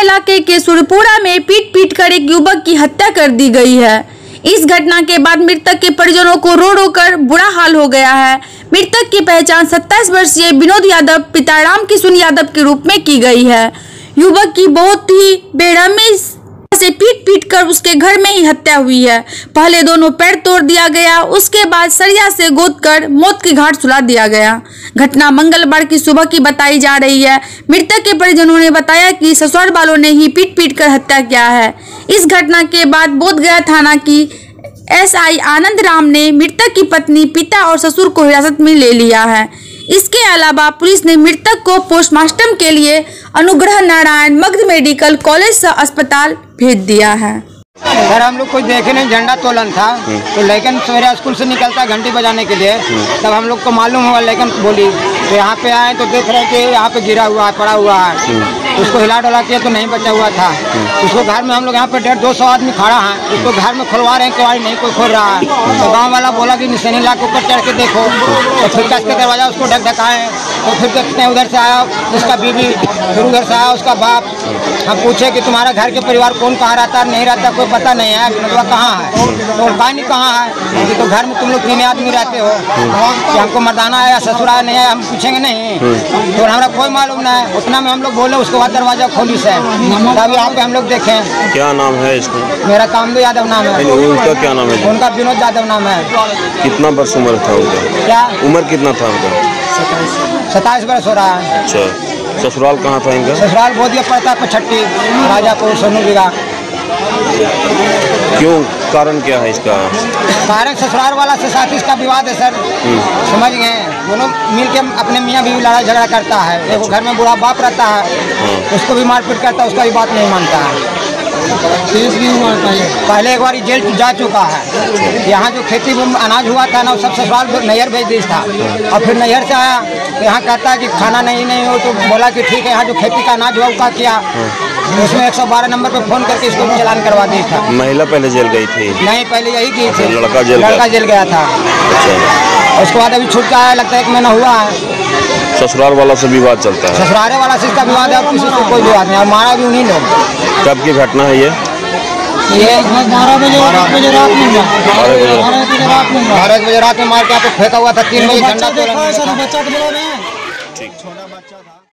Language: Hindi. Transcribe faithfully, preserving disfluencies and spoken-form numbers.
इलाके के सुरपुरा में पीट पीट कर एक युवक की हत्या कर दी गई है। इस घटना के बाद मृतक के परिजनों को रो रो कर बुरा हाल हो गया है। मृतक की पहचान सत्ताईस वर्षीय विनोद यादव पिता राम किशुन यादव के रूप में की गई है। युवक की बहुत ही बेरहमी से पीट पीट कर उसके घर में ही हत्या हुई है। पहले दोनों पैर तोड़ दिया गया, उसके बाद सरिया से गोद कर मौत की घाट सुला दिया गया। घटना मंगलवार की सुबह की बताई जा रही है। मृतक के परिजनों ने बताया कि ससुराल वालों ने ही पीट पीट कर हत्या किया है। इस घटना के बाद बोधगया थाना की एस आई आनंद राम ने मृतक की पत्नी, पिता और ससुर को हिरासत में ले लिया है। इसके अलावा पुलिस ने मृतक को पोस्टमार्टम के लिए अनुग्रह नारायण मगध मेडिकल कॉलेज अस्पताल भेज दिया है। सर हम लोग कोई देखे नहीं, झंडा तोलन था तो लेकिन सवेरे स्कूल से निकलता घंटी बजाने के लिए, तब हम लोग को मालूम हुआ। लेकिन बोली तो यहाँ पे आए तो देख रहे कि यहाँ पे गिरा हुआ है, पड़ा हुआ है। उसको हिला डोला किया तो नहीं बचा हुआ था। उसको घर में हम लोग यहाँ पे डेढ़ दो सौ आदमी खड़ा है, उसको घर में खुलवा रहे हैं, केवाड़ी नहीं कोई खोल रहा है। तो गाँव वाला बोला कि निशानी ला के ऊपर चढ़ के देखो, तो फिर कस के दरवाजा उसको ढक ढकाए। तो फिर देखते हैं उधर से आया उसका बीवी, फिर उधर से आया उसका बाप। हम पूछे कि तुम्हारा घर के परिवार कौन कहाँ रहता है, नहीं रहता, कोई पता नहीं है। मतलब कहाँ है तो नहीं कहाँ है कि तो घर में तुम लोग तीन आदमी रहते हो, कि हमको मर्दाना है या ससुरा नहीं है, हम पूछेंगे नहीं तो हमारा कोई मालूम नहीं है। उतना में हम लोग बोले, उसके बाद दरवाजा खोली से तब यहाँ पे हम लोग देखें। क्या नाम है इसका? मेरा कामदो यादव नाम है। उनका क्या नाम है? उनका विनोद यादव नाम है। कितना वर्ष उम्र था उनका? क्या उम्र कितना था उनका? सत्ताईस वर्ष हो रहा है। अच्छा, ससुराल कहाँ था इनका? ससुराल बोधिया पड़ता है पचहट्टी राजापुर सोनू बिगा। क्यों, कारण क्या है इसका? कारण ससुराल वाला से साथ इसका विवाद है सर, समझ गए। दोनों मिल के अपने मियाँ बीवी लड़ाई झगड़ा करता है। एक घर में बुढ़ा बाप रहता है, उसको भी मारपीट करता है, उसका भी बात नहीं मानता है। केस भी हुआ था, पहले एक बार जेल जा चुका है। यहाँ जो खेती में अनाज हुआ था ना, वो सब ससुराल नैहर भेज दी था। और फिर नैहर से आया तो यहाँ कहता है कि खाना नहीं नहीं हो, तो बोला कि ठीक है, यहाँ जो खेती का अनाज हुआ उसका किया। उसमें एक सौ बारह नंबर पे फोन करके इसको चालान करवा दी था। महिला पहले जेल गई थी? नहीं, पहले यही की थी। लड़का जेल लड़का जेल गया था। अच्छा। उसके बाद अभी छूट का है, लगता है एक महीना हुआ है। ससुराल वाला से विवाद चलता है? ससुराल वाला से इसका विवाद है, और किसी से कोई विवाद नहीं। और मारा भी उन्हीं लोग। कब की घटना है ये? ये बारह बजे बजे रात में बारह बजे रात में मार के यहाँ पे फेंका हुआ था। तीन बजे झंडा। ठीक, छोटा बच्चा था।